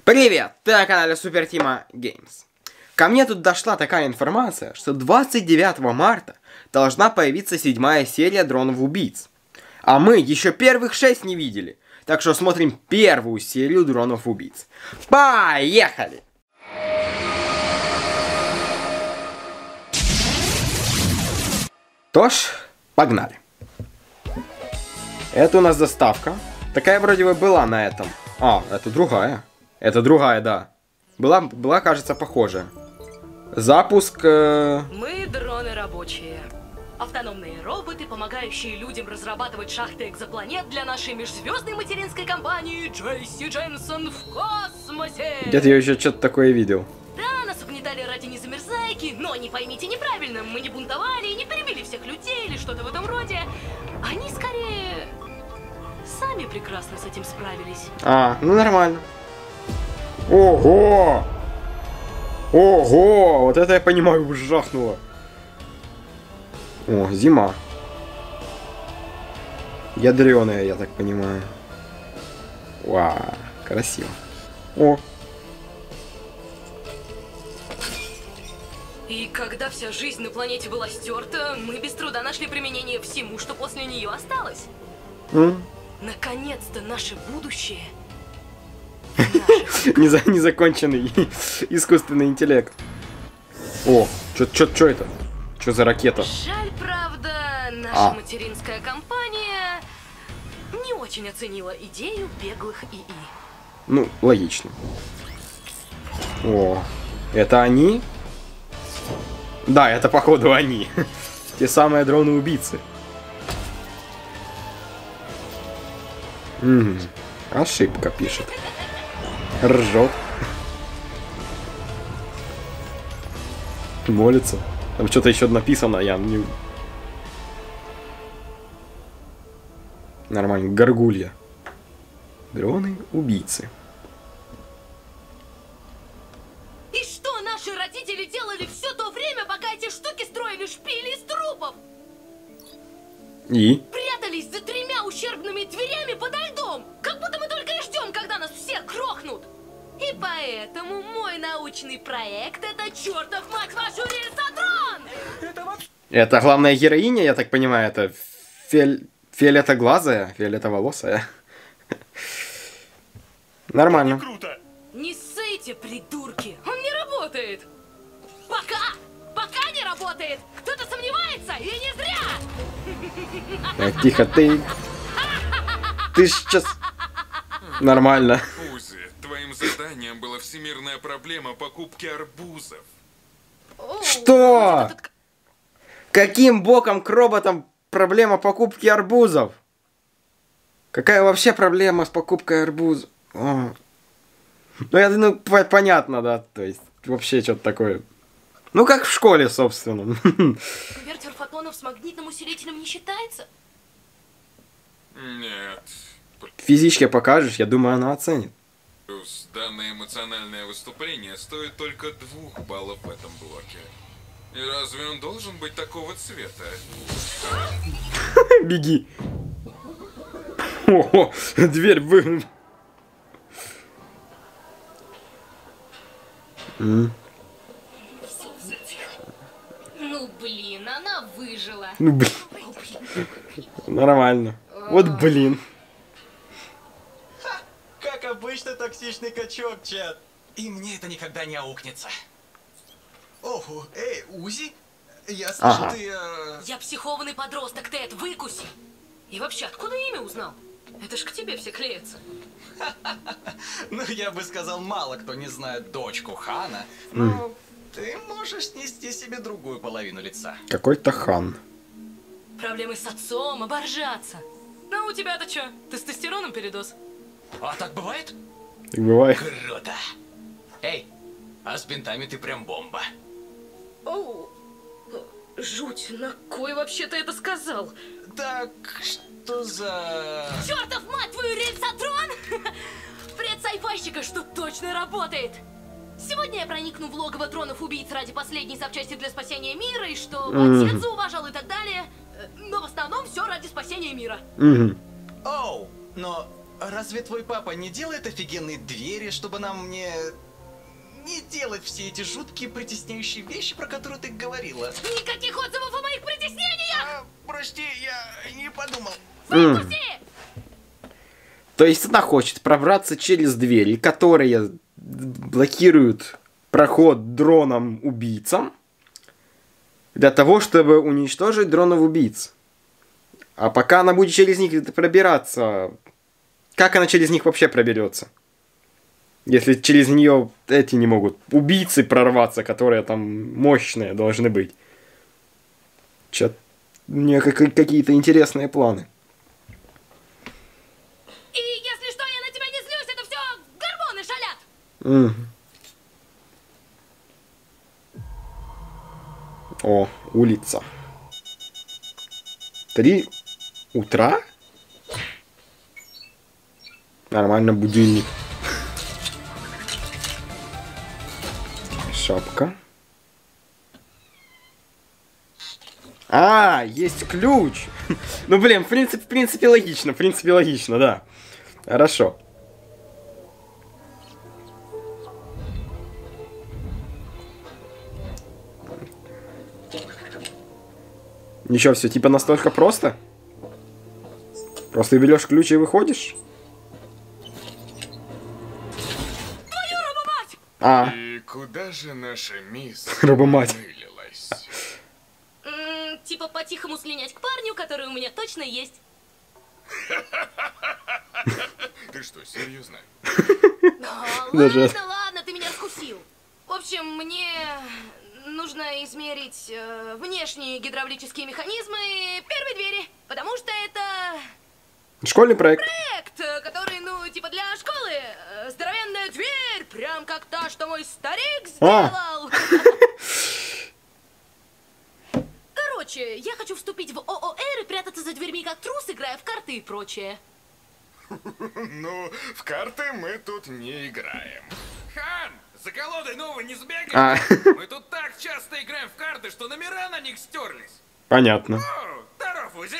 Привет! Ты на канале Супер Тима Геймс. Ко мне тут дошла такая информация, что 29 марта должна появиться 7-я серия Дронов-убийц. А мы еще первых 6 не видели. Так что смотрим первую серию Дронов-убийц. Поехали! Тож, погнали. Это у нас заставка. Такая вроде бы была на этом. А, это другая. Это другая, да. Была, кажется, похожая. Запуск... Мы дроны рабочие. Автономные роботы, помогающие людям разрабатывать шахты экзопланет для нашей межзвездной материнской компании Джейси Дженсон в космосе. Где-то я еще что-то такое видел. Да, нас угнетали ради незамерзайки, но не поймите неправильно, мы не бунтовали и не перебили всех людей или что-то в этом роде. Они скорее... сами прекрасно с этим справились. А, ну нормально. Ого! Ого! Вот это я понимаю, жахнуло. О, зима. Ядреная, я так понимаю. Вау, красиво. О! И когда вся жизнь на планете была стерта, мы без труда нашли применение всему, что после нее осталось. Наконец-то наше будущее. Незаконченный искусственный интеллект. О, чё это? Чё за ракета? Жаль, правда, наша материнская компания не очень оценила идею беглых ИИ. Ну, логично. О, это они? Да, это походу они. Те самые дроны-убийцы. Ошибка пишет. Ржет. Молится. Там что-то еще написано, я не... Нормально, горгулья. Дроны-убийцы. И что наши родители делали все то время, пока эти штуки строили шпили из трупов? И? Прятались за 3 ущербными дверями подо льдом, как будто мы только и ждем, когда нас всех грохнут. И поэтому мой научный проект — это чертов, мать вашу, рельсотрон! Это главная героиня, я так понимаю, это фиолетоглазая, фиолетоволосая. Нормально. Круто. Не ссыте, придурки! Он не работает! Пока не работает! Кто-то сомневается, и не зря! Тихо, ты сейчас... Нормально. Узи, твоим заданием была всемирная проблема покупки арбузов. Что? Каким боком к роботам проблема покупки арбузов? Какая вообще проблема с покупкой арбузов? Ну, я думаю, понятно, да, то есть, вообще что-то такое. Ну, как в школе, собственно. Конвертер фотонов с магнитным усилителем не считается? Нет. Физичке покажешь, я думаю, она оценит. Плюс данное эмоциональное выступление стоит только 2 баллов в этом блоке. И разве он должен быть такого цвета? Беги. О, дверь выгнула. Ну блин, она выжила. Ну блин. Нормально. Вот блин. Как обычно, токсичный качок, чат. И мне это никогда не аукнется. Оху, эй, Узи? Я слышал, ты... Я психованный подросток, Тед, выкуси. И вообще, откуда имя узнал? Это ж к тебе все клеятся. Ну, я бы сказал, мало кто не знает дочку Хана. Но ты можешь снести себе другую половину лица. Какой-то хан. Проблемы с отцом, оборжаться. Ну, у тебя-то что? Тестостероном передоз? А так бывает? Так бывает. Круто. Эй, а с бинтами ты прям бомба. Оу, жуть, на кой вообще ты это сказал? Так, что за... Чертов, мать твою, рельсотрон! Предсайфайщика, что точно работает! Сегодня я проникну в логово дронов-убийц ради последней запчасти для спасения мира, и что отец зауважал и так далее. Но в основном все ради спасения мира. Оу, но разве твой папа не делает офигенные двери, чтобы нам не делать все эти жуткие притесняющие вещи, про которые ты говорила? Никаких отзывов о моих притеснениях! Прости, я не подумал. Выпусти! То есть она хочет пробраться через двери, которые блокируют проход дронам-убийцам, для того, чтобы уничтожить дронов-убийц. А пока она будет через них пробираться, как она через них вообще проберется? Если через нее эти не могут, убийцы прорваться, которые там мощные должны быть. У нее какие-то интересные планы. И если что, я на тебя не злюсь, это все гормоны шалят! О, улица. 3 утра? Нормально, будильник. Шапка. А, есть ключ. Ну, блин, в принципе логично, да. Хорошо. Ничего, все типа настолько просто? Просто берешь ключ и выходишь? Твою робомать! А, И куда же наша мисс Робомать. вылилась? Типа по-тихому слинять к парню, который у меня точно есть. Ты что, серьезно? Даже- Ладно, ты меня раскусил. В общем, мне нужно измерить внешние гидравлические механизмы первой двери, потому что это школьный проект. проект, который, ну, типа для школы. Здоровенная дверь, прям как та, что мой старик сделал. Короче, я хочу вступить в ООР и прятаться за дверьми как трус, играя в карты и прочее. Ну, в карты мы тут не играем. Хан, за колодой новой не сбегаешь? А, Мы тут так часто играем в карты, что номера на них стерлись. понятно. О, здоров, Узи.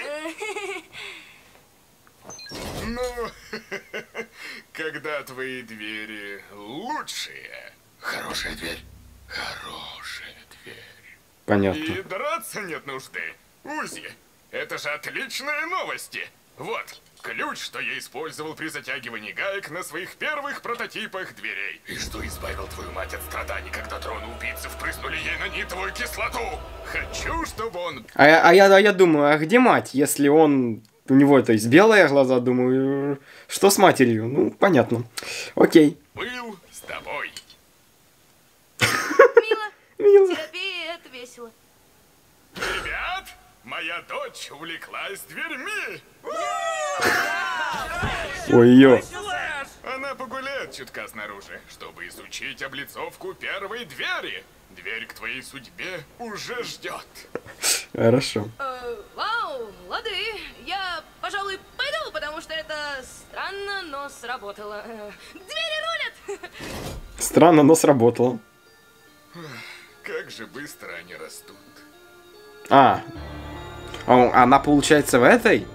Ну, когда твои двери лучшие. Хорошая дверь. Хорошая дверь. Понятно. И драться нет нужды. Узи, это же отличные новости. Вот, ключ, что я использовал при затягивании гаек на своих первых прототипах дверей. И что избавил твою мать от страданий, когда дроны-убийцы впрыснули ей на нитовую кислоту. Хочу, чтобы он... А я думаю, а где мать, если он... У него, то есть, белые глаза, думаю, что с матерью? Ну, понятно. Окей. был с тобой. Мило. Мило. Терапия — это весело. Ребят, моя дочь увлеклась дверьми. Ой-ё. Она погуляет чутка снаружи, чтобы изучить облицовку первой двери. Дверь к твоей судьбе уже ждет. Хорошо. Вау, лады. Я, пожалуй, пойду, потому что это странно, но сработало. Двери рулят! Странно, но сработало. Как же быстро они растут. Она, получается, в этой?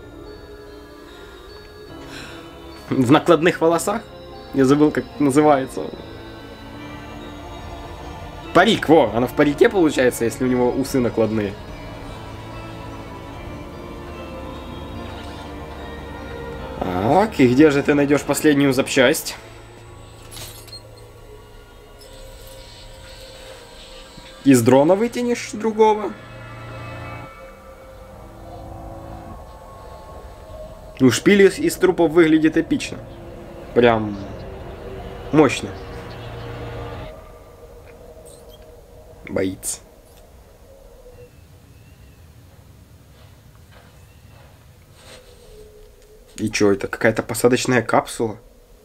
В накладных волосах? Я забыл, как называется. Парик, во! Она в парике, получается, если у него усы накладные. Так, и где же ты найдешь последнюю запчасть? Из дрона вытянешь другого? Ну, шпиль из трупов выглядит эпично. Прям мощно. Боится. И чё, это какая-то посадочная капсула?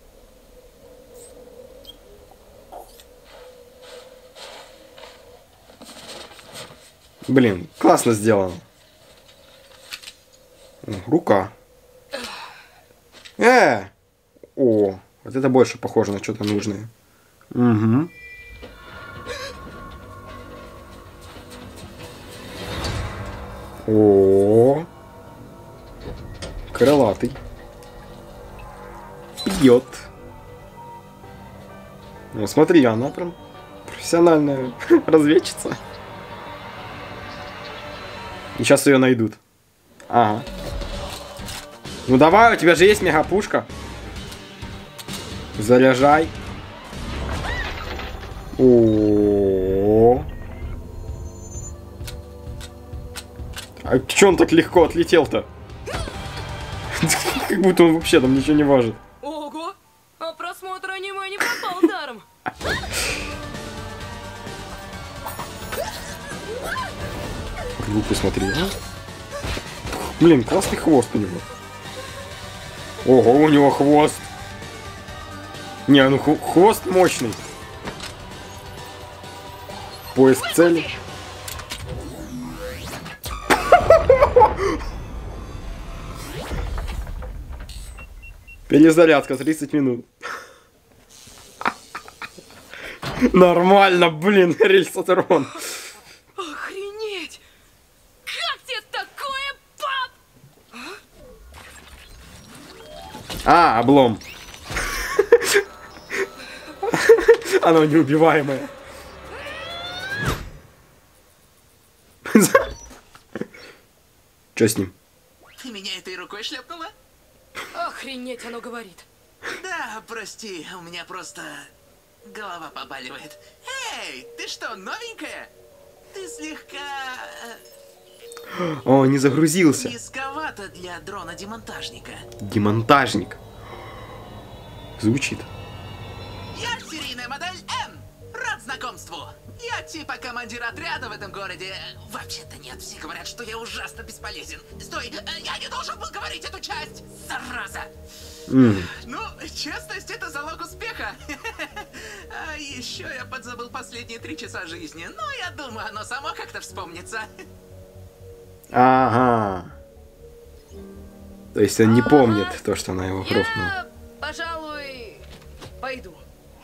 Блин, классно сделано. Рука. О, вот это больше похоже на что-то нужное. Угу. О, крылатый. бьет. Ну смотри, она прям профессиональная разведчица. И сейчас ее найдут. Ага. Ну давай, у тебя же есть мегапушка. Заряжай. О-о-о. А чё он так легко отлетел-то? Как будто он вообще там ничего не важит. Ого! А просмотр аниме не пропал даром. Руку смотри, а? Блин, классный хвост у него. Ого, у него хвост. Не, ну хвост мощный. Поиск цели. Перезарядка 30 минут. Нормально, блин, рельсотрон. Охренеть! Как тебе такое, пап? А, облом. Оно неубиваемое. Что с ним? Ты меня этой рукой шлепнула? Охренеть, оно говорит. Да, прости, у меня просто голова побаливает. Эй, ты что, новенькая? Ты слегка О, не загрузился. низковато для дрона-демонтажника. Демонтажник. Звучит. Я серийная модель Н. Рад знакомству. Я типа командир отряда в этом городе. Вообще-то нет, все говорят, что я ужасно бесполезен. Стой, я не должен был говорить эту часть. Зараза. Ну, честность — это залог успеха. А еще я подзабыл последние 3 часа жизни. Но я думаю, оно само как-то вспомнится. Ага. То есть он не помнит то, что она его грохнула. Я, пожалуй, пойду.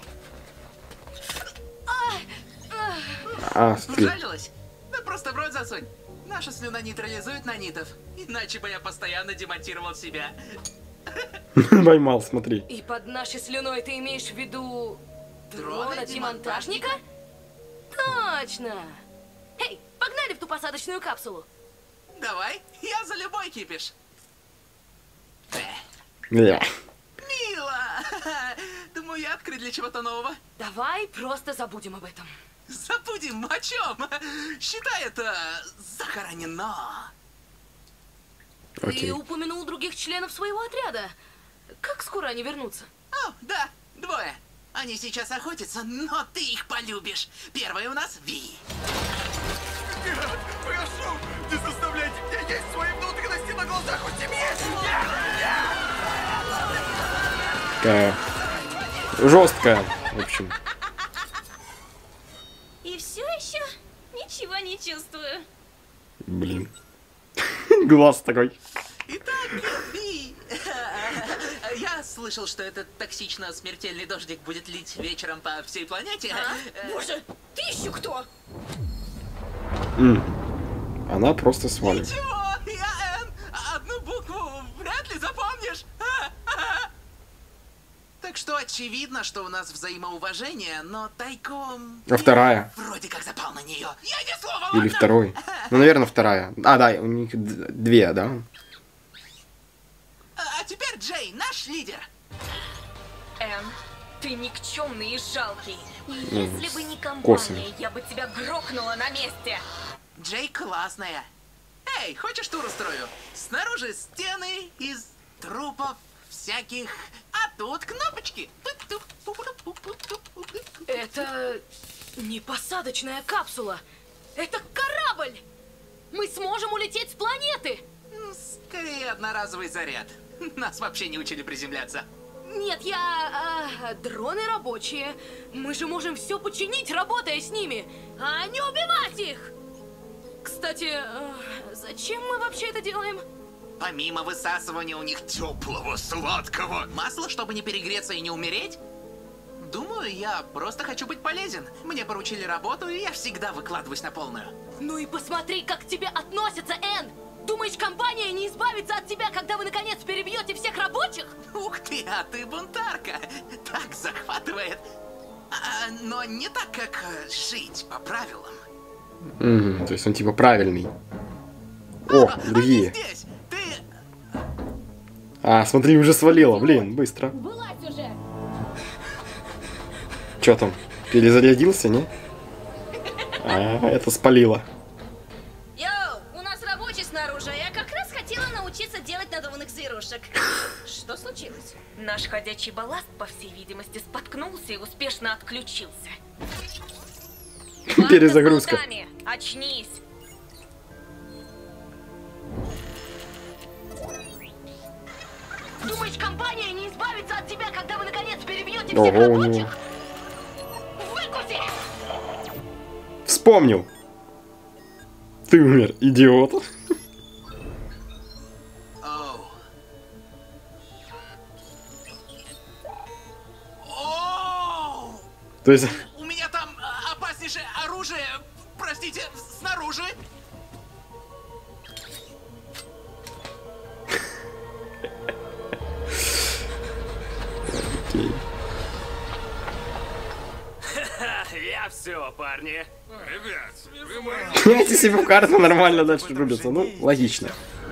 А, смотри. Жалилась? Да просто в рот засунь. Наша слюна нейтрализует нанитов. Иначе бы я постоянно демонтировал себя. Поймал, смотри. И под нашей слюной ты имеешь в виду Дрона-демонтажника? дрона-демонтажника? Точно! Эй, погнали в ту посадочную капсулу. Давай, я за любой кипиш. Бля. Мило! Думаю, я открыт для чего-то нового. Давай просто забудем об этом. Забудем о чем? Считай это захоронено. Ты Окей. упомянул других членов своего отряда. Как скоро они вернутся? О, да, 2. Они сейчас охотятся, но ты их полюбишь. Первый у нас Ви. Прошу, не заставляйте меня есть свои внутренности на глазах у семьи! Такая жесткая, в общем. И все еще ничего не чувствую. Блин. Глаз такой. Итак, Ви. Я слышал, что этот токсично-смертельный дождик будет лить вечером по всей планете. Боже, ты еще кто? Она просто свалит. Чего? Я Н. Одну букву вряд ли запомнишь. Так что очевидно, что у нас взаимоуважение, но тайком... А вторая? Я вроде как запал на нее. Я не слово, Или ладно? второй? Ну, наверное, вторая. А, да, у них 2, да? А теперь Джей, наш лидер. Энн, ты никчемный и жалкий. Ну, Если бы не компания, косвенно. я бы тебя грохнула на месте. Джей классная. Эй, хочешь тур устрою? Снаружи стены из трупов всяких, а тут кнопочки. Это не посадочная капсула. Это корабль. Мы сможем улететь с планеты. Скорее одноразовый заряд. Нас вообще не учили приземляться. Нет, дроны рабочие. Мы же можем все починить, работая с ними, а не убивать их. Кстати, зачем мы вообще это делаем? Помимо высасывания у них теплого, сладкого масла, чтобы не перегреться и не умереть? Думаю, я просто хочу быть полезен. Мне поручили работу, и я всегда выкладываюсь на полную. Ну и посмотри, как к тебе относятся, Энн. Думаешь, компания не избавится от тебя, когда вы наконец перебьете всех рабочих? Ух ты, а ты бунтарка. Так захватывает. Но не так, как жить по правилам. То есть он типа правильный. О, другие. Они здесь. Ты... А, смотри, уже свалило. Блин, быстро. Вылазь уже! Чё там? Перезарядился, не? А, это спалило. Йоу, у нас рабочий снаружи, а я как раз хотела научиться делать надувных зверушек. Что случилось? Наш ходячий балласт, по всей видимости, споткнулся и успешно отключился. Перезагрузка. Банда с волками, очнись! Думаешь, компания не избавится от тебя, когда вы наконец перебьете всех Ого, у него. рабочих? Выкуси! Вспомнил. Ты умер, идиот. Оу. Оу! То есть... У меня там опаснейшее оружие, простите, снаружи. Окей. Я все, парни. Ребят, вы мои... Эти себе в карту нормально дальше рубятся. Ну, логично.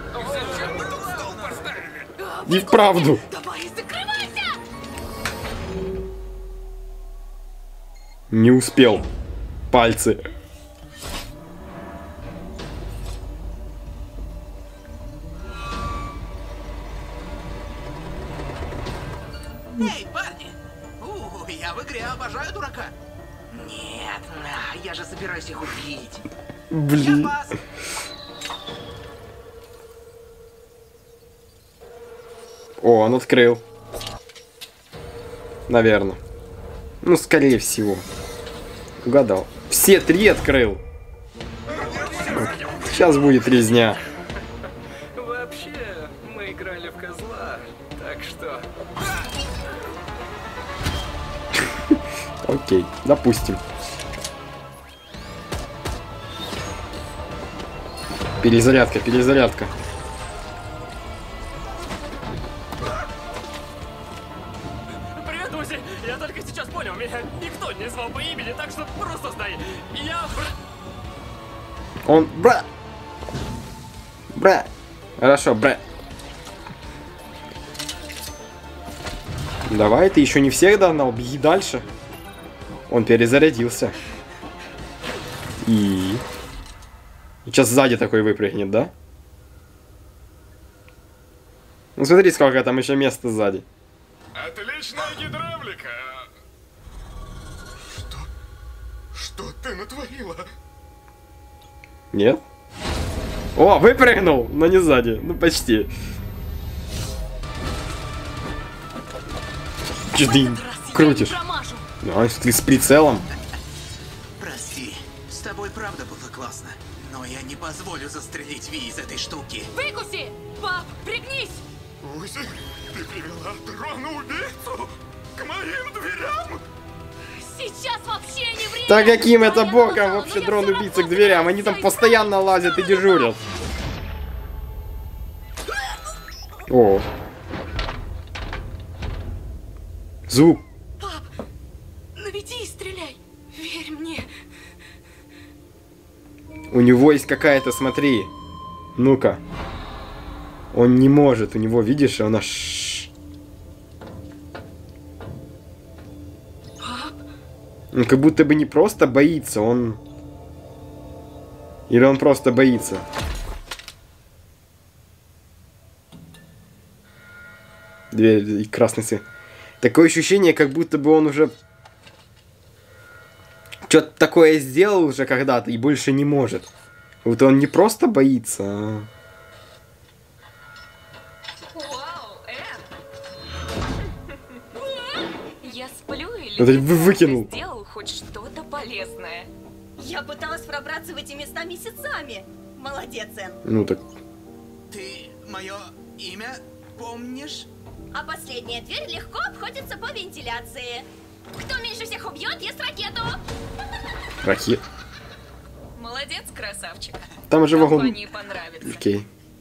И вправду. Давай, закрывайся! Не успел. Пальцы. Эй, парни! Я в игре обожаю дурака. Нет, я же собираюсь их убить. Я Блин. вас... О, он открыл. Наверное. Ну, скорее всего. Угадал. Все три открыл. Сейчас будет резня. Вообще, мы играли в козла, так что... Окей, допустим. Перезарядка, перезарядка. Привет, Узи! Я только сейчас понял, меня никто не звал по имени, так что просто знай. Я... Он... Бра! Бра! Хорошо, бра. Давай, ты еще не всех догнал, беги дальше. Он перезарядился. И сейчас сзади такой выпрыгнет, да? Ну смотри, сколько там еще места сзади. Отличная гидравлика. Что ты натворила? Нет? О, выпрыгнул, но не сзади. Ну почти. Че ты крутишь? А, ты с прицелом. Прости, с тобой правда было классно. Но я не позволю застрелить Ви из этой штуки. Выкуси! Пап, пригнись! Узи, ты привела дрона-убийцу к моим дверям? Сейчас вообще не время! Да каким это Я боком сказала, вообще но я дрон всё убийца к равно дверям? Они там собираюсь постоянно лазят и дежурят. О. Звук. Пап, наведи и стреляй. Верь мне. У него есть какая-то, смотри. Ну-ка. Он не может, у него, видишь, он аж... Он как будто бы не просто боится, он... Или он просто боится? Дверь и красный свет. Такое ощущение, как будто бы он уже... Что-то такое сделал уже когда-то и больше не может. Вот он не просто боится, а... Вау, Я сплю или Это ты выкинул. сделал хоть что-то полезное? Я пыталась пробраться в эти места месяцами. Молодец, Энн. Ну так... Ты мое имя помнишь? А последняя дверь легко обходится по вентиляции. Кто меньше всех убьет, ест ракету. Ракет. Молодец, красавчик. Там же вагон... Компании понравится. Окей.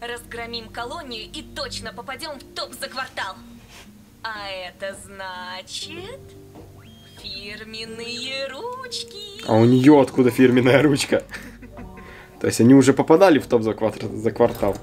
Разгромим колонию и точно попадем в топ за квартал. А это значит... фирменные ручки. А у нее откуда фирменная ручка? То есть они уже попадали в топ за квартал.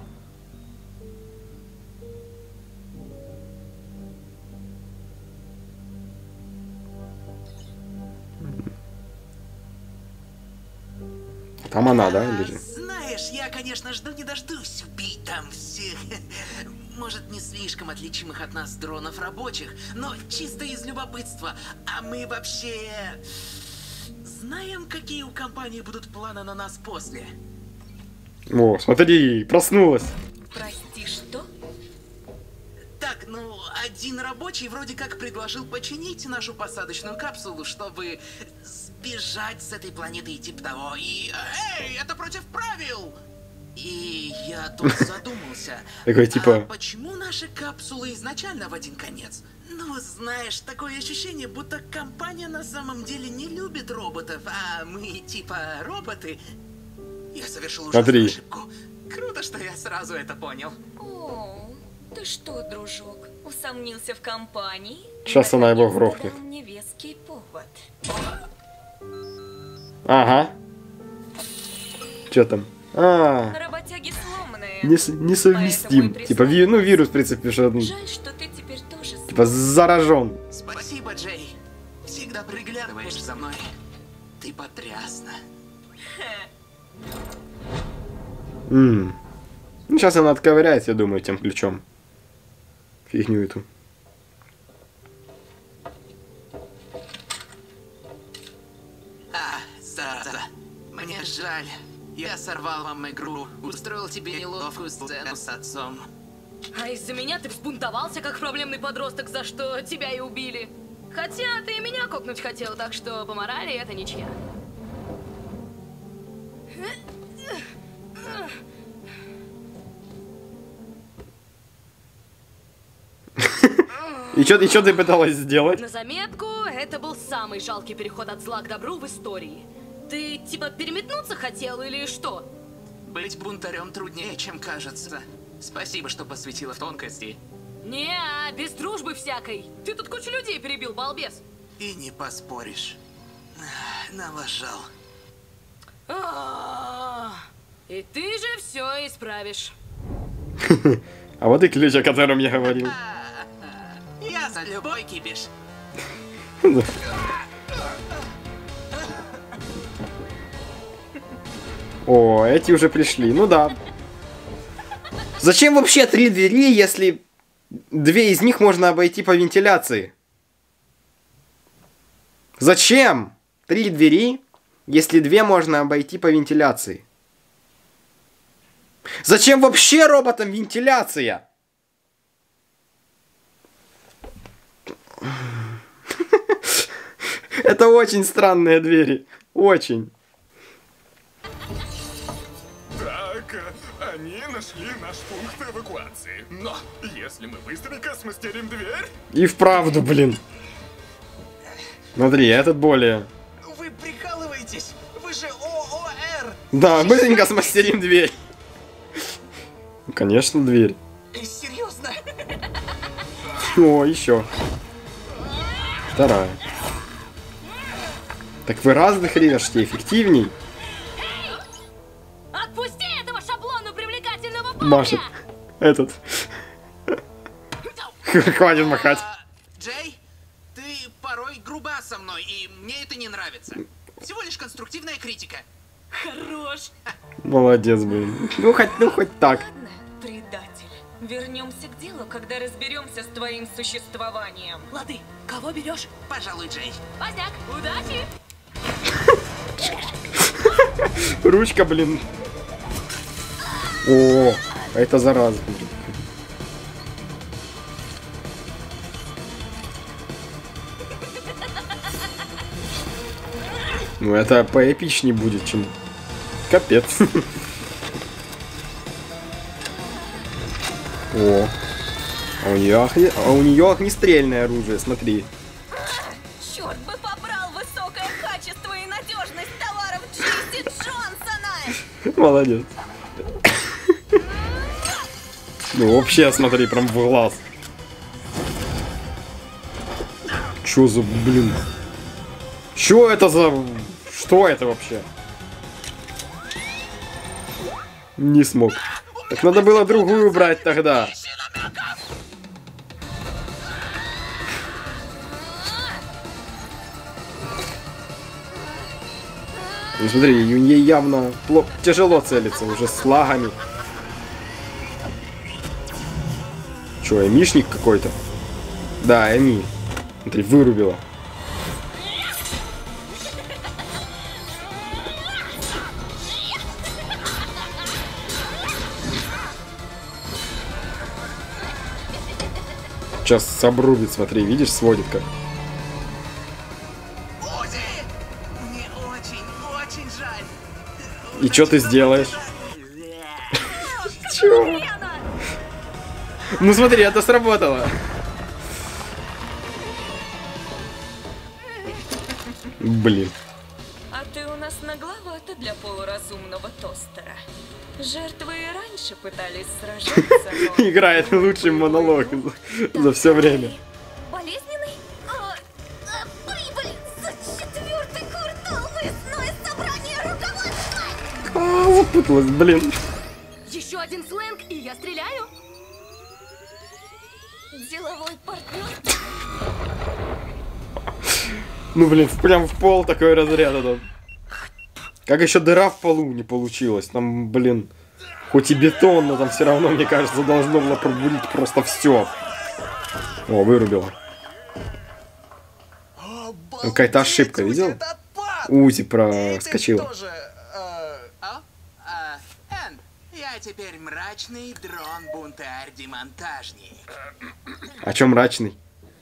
Там она, да, лежит? Знаешь, я, конечно, жду не дождусь убить там всех, может, не слишком отличимых от нас дронов рабочих, но чисто из любопытства. А мы вообще знаем, какие у компании будут планы на нас после? О, смотри, проснулась. Прости, что? Так, ну, один рабочий вроде как предложил починить нашу посадочную капсулу, чтобы сбежать с этой планеты и типа того. И, эй, это против правил! И я тут задумался, Такой типа... а почему наши капсулы изначально в один конец? Ну, знаешь, такое ощущение, будто компания на самом деле не любит роботов, а мы типа роботы. Я совершил ужасную ошибку. Круто, что я сразу это понял. О, ты что, дружок, усомнился в компании? Сейчас она его грохнет. Мне веский повод. Ага. Чё там? А, Работяги сломанные. несовместим. Типа, ну, вирус прицепишь. Жаль, что ты теперь тоже... Типа, заражен. Спасибо, Джей. Всегда приглядываешь за мной. Ты потрясна. Ну, сейчас она отковыряется, я думаю, тем ключом. Фигню эту. Зараза. Мне жаль. Я сорвал вам игру. Устроил тебе неловкую сцену с отцом. А из-за меня ты взбунтовался, как проблемный подросток, за что тебя и убили. Хотя ты и меня кокнуть хотел, так что по морали это ничья. И чё ты пыталась сделать? На заметку, это был самый жалкий переход от зла к добру в истории. Ты типа переметнуться хотел или что? Быть бунтарем труднее, чем кажется. Спасибо, что посвятила в тонкости. Не, без дружбы всякой. Ты тут кучу людей перебил, балбес. И не поспоришь. Налажал. И ты же все исправишь. А вот и ключ, о котором я говорил. Я за любой кипиш. О, эти уже пришли. Ну да. Зачем вообще 3 двери, если 2 из них можно обойти по вентиляции? Зачем 3 двери, если 2 можно обойти по вентиляции? Зачем вообще роботам вентиляция? Это очень странные двери. Очень. Так, они нашли наш пункт эвакуации. Но если мы быстренько смастерим дверь... И вправду, блин. Смотри, этот более... Вы прикалываетесь? Вы же ООР! Да, быстренько смастерим дверь. Ну, конечно, дверь. Серьезно? О, еще. 2. Так вы разных режете, эффективней. Отпусти этого шаблона привлекательного парня! Машет. Этот. Хватит махать. Джей, ты порой груба со мной, и мне это не нравится. Всего лишь конструктивная критика. Хорош! Молодец, блин. Ну хоть так. Ладно, предатель. Вернемся к делу, когда разберемся с твоим существованием. Лады, кого берешь? Пожалуй, Джей. Поздняк, удачи! Ручка, блин. О, это зараза. Ну это поэпичнее будет, чем... Капец. О. А у нее огнестрельное оружие, смотри. Черт бы побрал высокое качество и надежность товаров Джейси Джонсона! Молодец. Ну вообще, смотри, прям в глаз. Чё за, блин? Чё это за... Что это вообще? Не смог. Так надо было другую брать тогда. Ну смотри, ей явно тяжело целиться уже с лагами. Чё, эмишник какой-то? Да, эми. Смотри, вырубила. Сейчас обрубит, смотри, видишь, сводит как. Мне очень жаль. И что ты сделаешь? Чё? Ну смотри, это сработало. Блин. А ты у нас нагловато для полуразумного тостера. Жертвы и раньше пытались сражаться, но... Играет лучший монолог за все время. Болезненный? Прибыль за 4-й квартал выездное собрание руководства! Запуталась, блин. Еще один сленг, и я стреляю. Деловой партнер. Ну блин, прям в пол такой разряд этот. Как еще дыра в полу не получилась. Там, блин, хоть и бетон, но там все равно, мне кажется, должно было пробурить просто все. О, вырубила. Какая-то ошибка, видел? Узи проскочила. Энн, я теперь мрачный дрон-бунтарь-демонтажник. А чё мрачный?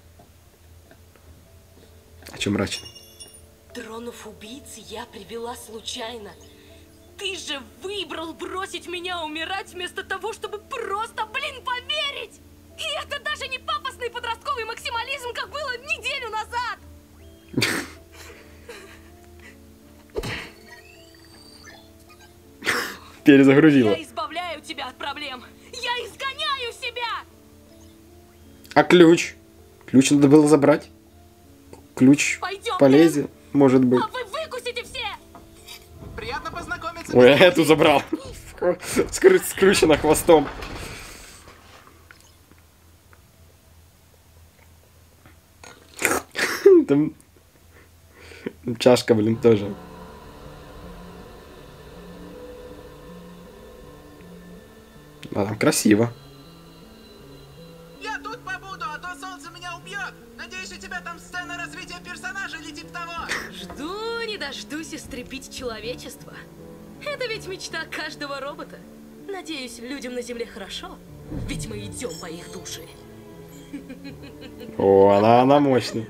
А чё мрачный? Дронов-убийц я привела случайно. Ты же выбрал бросить меня умирать вместо того, чтобы просто, блин, поверить! И это даже не пафосный подростковый максимализм, как было неделю назад! Перезагрузила. Я избавляю тебя от проблем! Я изгоняю себя! А ключ? Ключ надо было забрать. Ключ Пойдем, полезен, может быть. А вы выкусите все! Приятно познакомиться. Ой, я эту забрал. Скручена хвостом. Там чашка, блин, тоже. А там красиво. Я тут побуду, а то солнце меня убьет. Надеюсь, у тебя там сцена развития персонажа или типа того. Жду не дождусь истребить человечество. Это ведь мечта каждого робота. Надеюсь, людям на Земле хорошо, ведь мы идем по их душе. О, она мощная.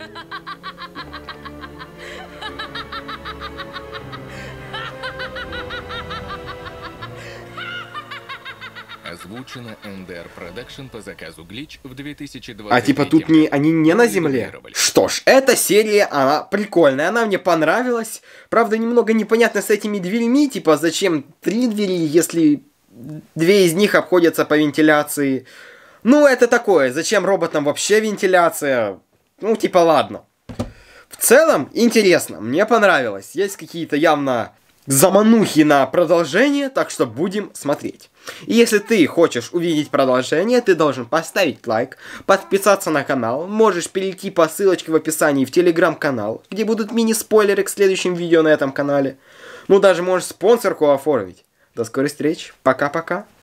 Озвучено NDR Production по заказу Glitch в 2020. А типа тут они не на Земле? Что ж, эта серия, она прикольная, она мне понравилась. Правда, немного непонятно с этими дверьми, типа зачем 3 двери, если 2 из них обходятся по вентиляции. Ну, это такое, зачем роботам вообще вентиляция? Ну, типа, ладно. В целом, интересно, мне понравилось. Есть какие-то явно заманухи на продолжение, так что будем смотреть. И если ты хочешь увидеть продолжение, ты должен поставить лайк, подписаться на канал, можешь перейти по ссылочке в описании в телеграм-канал, где будут мини-спойлеры к следующим видео на этом канале. Ну, даже можешь спонсорку оформить. До скорой встречи, пока-пока.